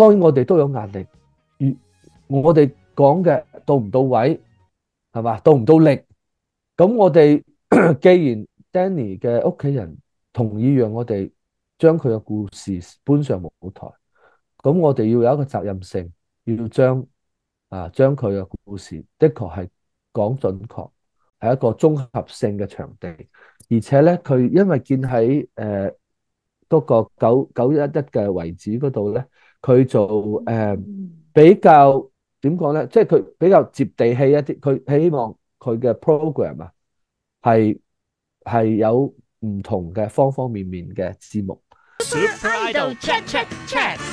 當然我哋都有壓力，我哋講嘅到唔到位，係嘛？到唔到力？咁我哋既然 Danny 嘅屋企人同意讓我哋將佢嘅故事搬上舞台，咁我哋要有一個責任性，要將佢嘅故事的確係講準確，係一個綜合性嘅場地，而且咧佢因為建喺嗰個911嘅遺址嗰度咧，佢做比較點講咧，即係佢比較接地氣一啲，佢希望佢嘅 program 啊係有唔同嘅方方面面嘅節目。 Super Idol Chat Chat Chat。